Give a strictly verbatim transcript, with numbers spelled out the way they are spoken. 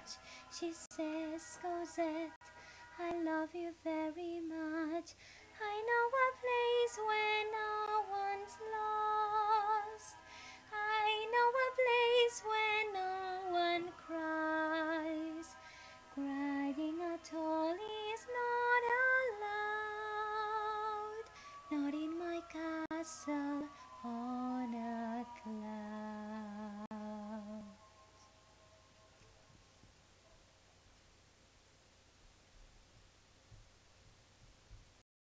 much. She says, Cosette, I love you very much. I know a place where no one's lost. I know a place where no one cries. Crying at all is not allowed, not in my castle.